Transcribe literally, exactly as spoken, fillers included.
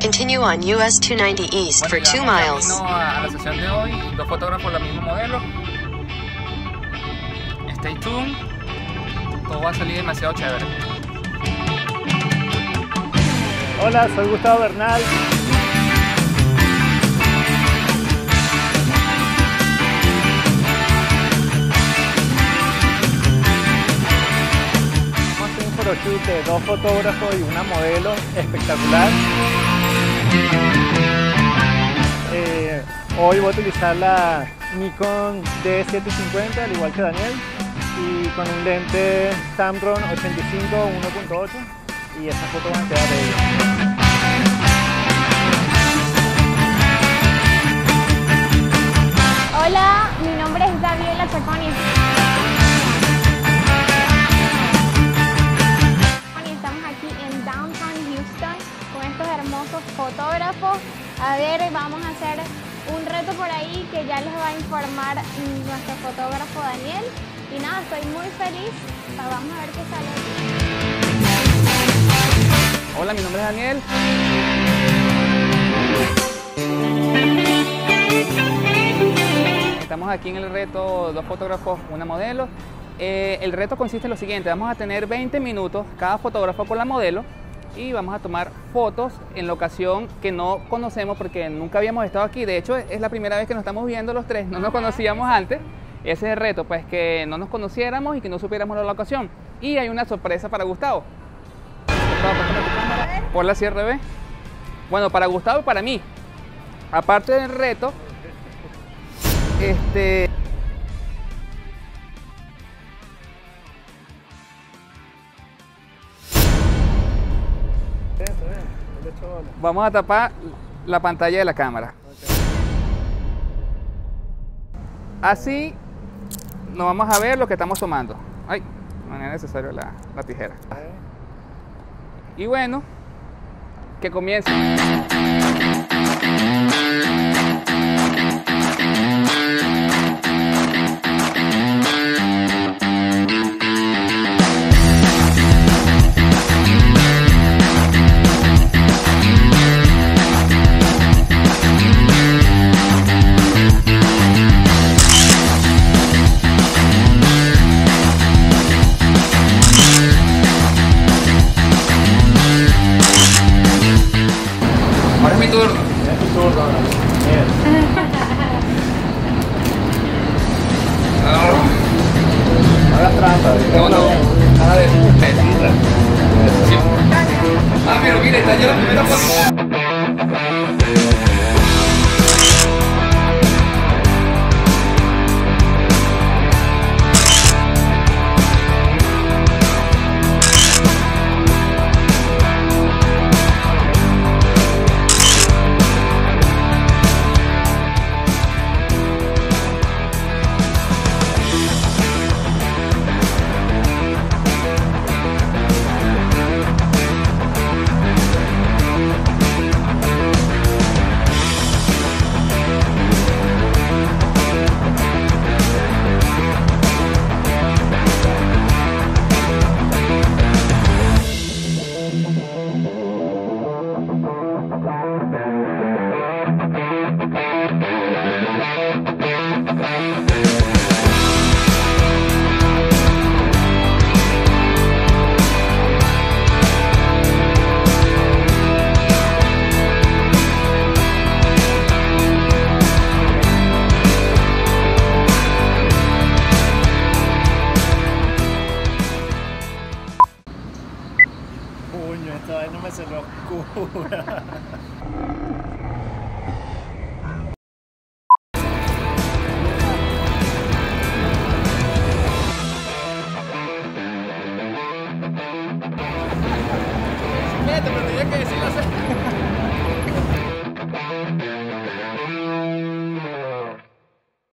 Continue on U S two ninety East for two miles. A, a la sesión de hoy, dos fotógrafos la mismo modelo. Stay tuned, todo va a salir demasiado chévere. Hola, soy Gustavo Bernal. Photoshoot de dos fotógrafos y una modelo espectacular. Eh, hoy voy a utilizar la Nikon D setecientos cincuenta, al igual que Daniel, y con un lente Tamron ochenta y cinco uno punto ocho, y estas fotos van a quedar bellas. Hola, mi nombre es Gabriela Chaconi. Hermosos fotógrafos. A ver, vamos a hacer un reto por ahí que ya les va a informar nuestro fotógrafo Daniel. Y nada, estoy muy feliz. Vamos a ver qué sale. Hola, mi nombre es Daniel. Estamos aquí en el reto dos fotógrafos, una modelo. Eh, el reto consiste en lo siguiente: vamos a tener veinte minutos cada fotógrafo con la modelo y vamos a tomar fotos en locación que no conocemos porque nunca habíamos estado aquí. De hecho, es la primera vez que nos estamos viendo los tres, no nos conocíamos antes. Ese es el reto, pues que no nos conociéramos y que no supiéramos la locación. Y hay una sorpresa para Gustavo. Por la cierre B. Bueno, para Gustavo y para mí. Aparte del reto, este... vamos a tapar la pantalla de la cámara. Así no vamos a ver lo que estamos tomando. Ay, no es necesario la, la tijera. Y bueno, que comience. Ahora es mi turno. Es tu turno ahora. Bien. No hagas trampa. No, no, nada de petita. Ah, pero mira, está ya la primera foto. Puño, esta vez no me se lo oscura. Pero tenía que decirlo así.